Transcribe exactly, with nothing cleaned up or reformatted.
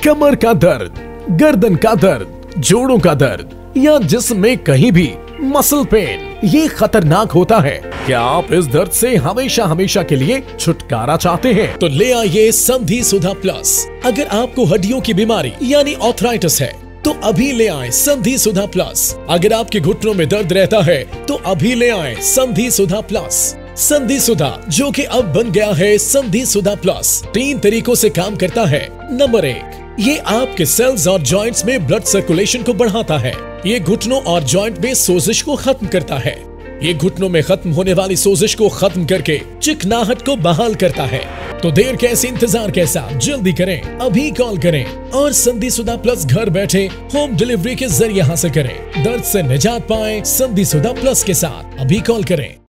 कमर का दर्द, गर्दन का दर्द, जोड़ों का दर्द या जिस्म में कहीं भी मसल पेन, ये खतरनाक होता है। क्या आप इस दर्द से हमेशा हमेशा के लिए छुटकारा चाहते हैं? तो ले आइए संधि सुधा प्लस। अगर आपको हड्डियों की बीमारी यानी ऑर्थराइटिस है तो अभी ले आए संधि सुधा प्लस। अगर आपके घुटनों में दर्द रहता है तो अभी ले आए संधि सुधा प्लस। संधि सुधा, जो कि अब बन गया है संधि सुधा प्लस, तीन तरीकों से काम करता है। नंबर एक, ये आपके सेल्स और जॉइंट्स में ब्लड सर्कुलेशन को बढ़ाता है। ये घुटनों और जॉइंट में सोजिश को खत्म करता है। ये घुटनों में खत्म होने वाली सोजिश को खत्म करके चिकनाहट को बहाल करता है। तो देर कैसे, इंतजार कैसा, जल्दी करें, अभी कॉल करें और संधि सुधा प्लस घर बैठे होम डिलीवरी के जरिए हासिल करें। दर्द से निजात पाएं संधि सुधा प्लस के साथ। अभी कॉल करें।